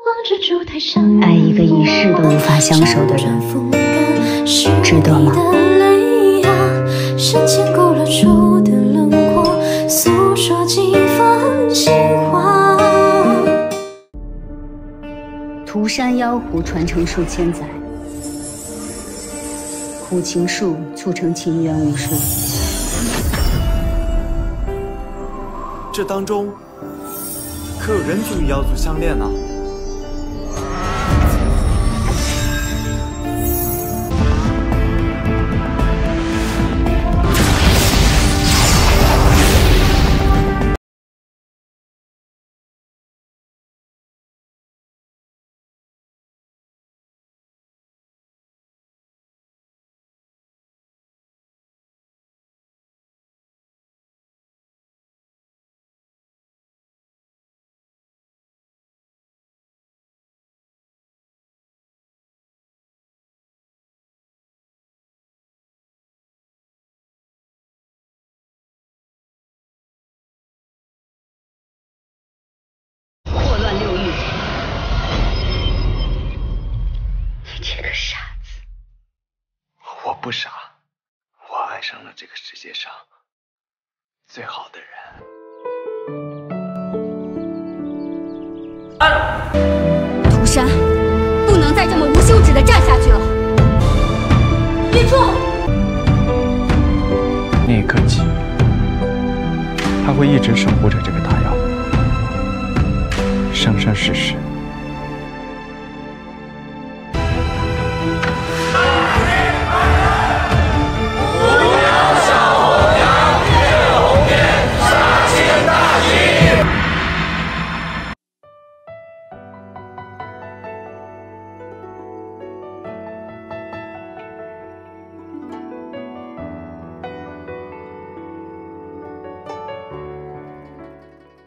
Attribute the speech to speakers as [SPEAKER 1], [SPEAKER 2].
[SPEAKER 1] 爱一个一世都无法相守的人，值得吗？深浅勾勒出的轮廓，诉说几分情话。涂山妖狐传承数千载，苦情术促成情缘无数。
[SPEAKER 2] 这当中可有人族与妖族相恋呢？我不傻，我爱上了这个世界上最好的人。
[SPEAKER 1] 涂山，不能再这么无休止的战下去了。别住！
[SPEAKER 3] 那一刻起，他会一直守护着这个大妖，生生世世。